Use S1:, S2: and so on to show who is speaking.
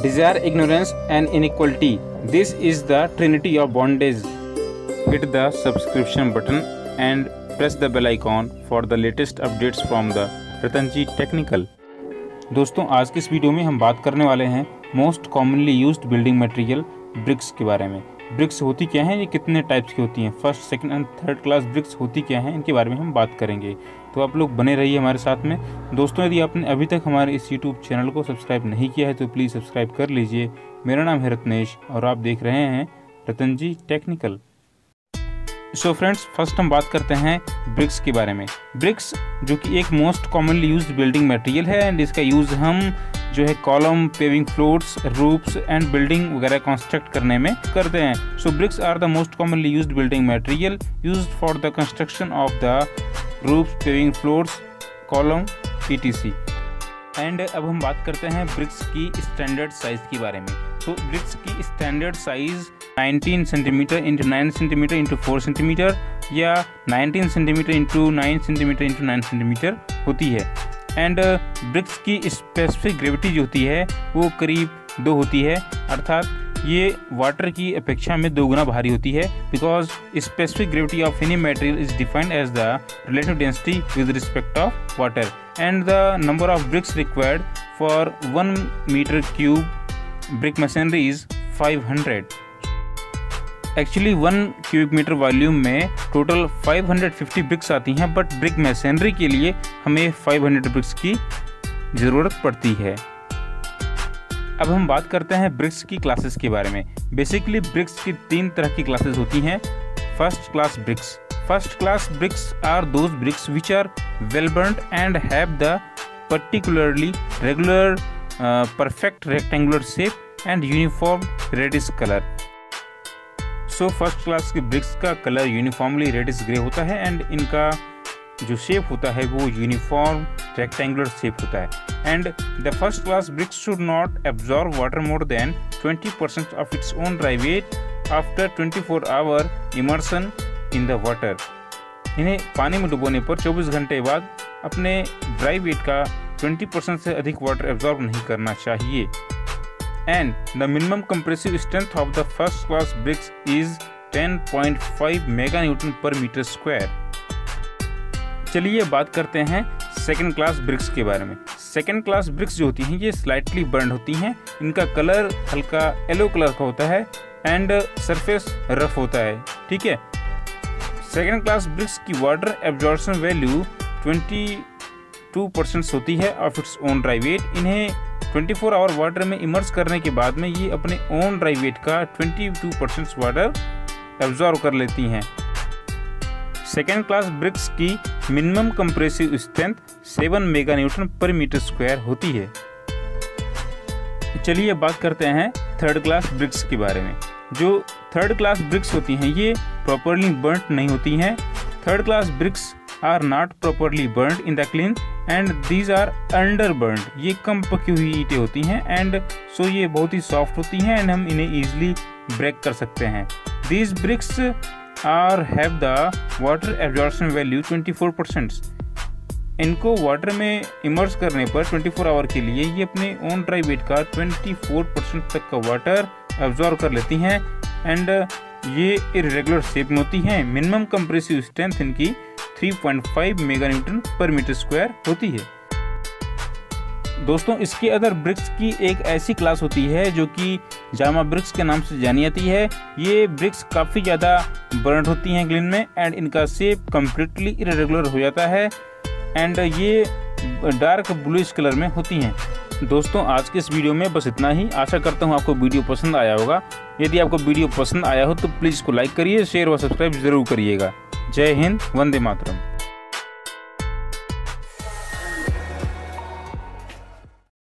S1: desire, ignorance and inequality. This is the trinity of bondage. Hit the subscription button and press the bell icon for the latest updates from the Ratanji technical. दोस्तों, आज के इस video में हम बात करने वाले हैं most commonly used building material bricks के बारे में। ब्रिक्स होती क्या हैं, ये कितने टाइप्स की होती हैं, first second and third class bricks होती क्या हैं, इनके बारे में हम बात करेंगे। तो आप लोग बने रहिए हमारे साथ में। दोस्तों, यदि आपने अभी तक हमारे इस यूट्यूब चैनल को सब्सक्राइब नहीं किया है तो प्लीज़ सब्सक्राइब कर लीजिए। मेरा नाम है रत्नेश और आप देख रहे हैं Ratanji technical. So friends, first हम बात करते हैं ब्रिक्स के बारे में। ब्रिक्स जो कि एक most commonly used building material है एंड इसका यूज़ हम जो है column, paving floors, roofs and building वगैरह कंस्ट्रक्ट करने में करते हैं। So bricks are the most commonly used building material used for the construction of the roofs, paving floors, column, etc। And अब हम बात करते हैं ब्रिक्स की स्टैंडर्ड साइज के बारे में। तो ब्रिक्स की standard size 19 centimetre into 9 centimetre into 4 centimetre या 19 centimetre into 9 centimetre into 9 centimetre होती है। एंड ब्रिक्स की स्पेसिफिक ग्रेविटी जो होती है वो करीब 2 होती है, अर्थात ये वाटर की अपेक्षा में 2 गुना भारी होती है। Because specific gravity of any material is defined as the relative density with respect of water and the number of bricks required for 1 metre cube brick machinery is 500। Actually 1 cubic metre volume में total 550 bricks आती हैं, but brick machinery के लिए हमें 500 BRICS की ज़रूरत पड़ती है। अब हम बात करते हैं ब्रिक्स की क्लासेस के बारे में। बेसिकली ब्रिक्स की 3 तरह की क्लासेस होती हैं। First class bricks. First class bricks are those bricks which are well burned and have the particularly regular perfect rectangular shape and uniform reddish colour. So first class की bricks का colour uniformly reddish grey होता है and इनका जो shape होता है वो uniform rectangular shape होता है। And the first class bricks should not absorb water more than 20% of its own dry weight after 24 hour immersion in the water. इन्हें पानी में डुबोने पर 24 घंटे बाद अपने ड्राई वेट का 20% से अधिक वाटर एब्जॉर्ब नहीं करना चाहिए। And the minimum compressive strength of the first class bricks is 10.5 meganewton per meter square। चलिए बात करते हैं सेकेंड क्लास ब्रिक्स के बारे में। सेकेंड क्लास ब्रिक्स जो होती हैं ये स्लाइटली बर्न होती हैं, इनका कलर हल्का येलो कलर का होता है एंड सरफेस रफ होता है, ठीक है। सेकेंड क्लास ब्रिक्स की वाटर एब्जॉर्प्शन वैल्यू 22% होती है of its own dry weight. इन्हें 24 आवर वाटर में इमर्स करने के बाद में ये अपने ओन ड्राई वेट का 22% वाटर एब्जॉर्ब कर लेती हैं। सेकेंड क्लास ब्रिक्स की minimum compressive strength 7 meganewton per metre square होती है। चलिए बात करते हैं थर्ड क्लास ब्रिक्स के बारे में। जो थर्ड क्लास ब्रिक्स होती हैं ये प्रॉपरली बर्न्ड नहीं होती हैं। Third class bricks are not properly burned in the kiln and these are under burned. ये कम पकी हुई ईंटें होती हैं एंड सो ये बहुत ही सॉफ्ट होती हैं एंड हम इन्हें ईजिली ब्रेक कर सकते हैं। These bricks are have the water absorption value 24%। इनको वाटर में इमर्स करने पर 24 आवर के लिए ये अपने ओन ड्राई वेट का 24% तक का वाटर एब्जॉर्ब कर लेती हैं एंड ये इरेगुलर शेप में होती हैं। मिनिमम कंप्रेसिव स्ट्रेंथ इनकी 3.5 मेगान्यूटन पर मीटर स्क्वायर होती है। दोस्तों, इसके अदर ब्रिक्स की एक ऐसी क्लास होती है जो कि जामा ब्रिक्स के नाम से जानी जाती है। ये ब्रिक्स काफ़ी ज़्यादा बर्न होती हैं ग्लिन में एंड इनका शेप कम्प्लीटली इरेगुलर हो जाता है एंड ये डार्क ब्लूइश कलर में होती हैं। दोस्तों, आज के इस वीडियो में बस इतना ही। आशा करता हूँ आपको वीडियो पसंद आया होगा। यदि आपको वीडियो पसंद आया हो तो प्लीज़ इसको लाइक करिए, शेयर और सब्सक्राइब जरूर करिएगा। जय हिंद, वंदे मातरम।